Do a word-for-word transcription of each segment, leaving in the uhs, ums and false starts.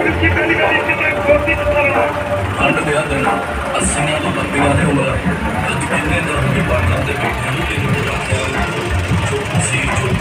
खंड दिया दिन अस्सियां तो बत्तियां ने उम्र अज किन्ने धर्म के पाठन के बैठे ने तेन बुलाया जो सी जो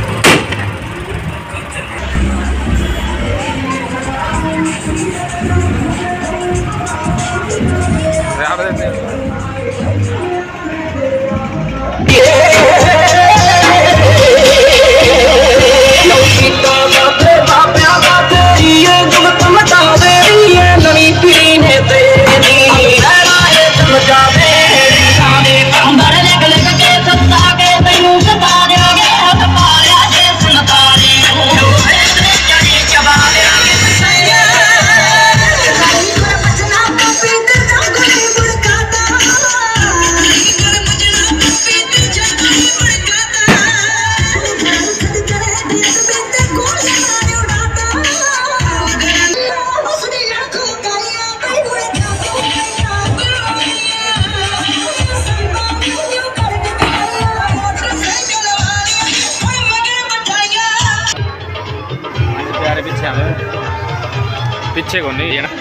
पीछे को नहीं है ना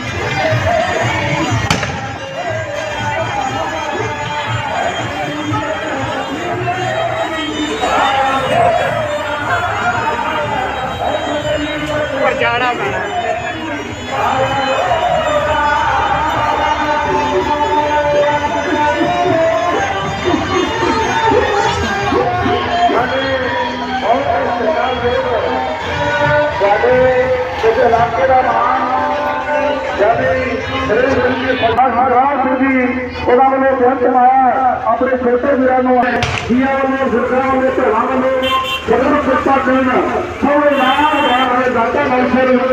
पर जाना पैना इलाके का महान अपने छोटे वीर अपने सरकार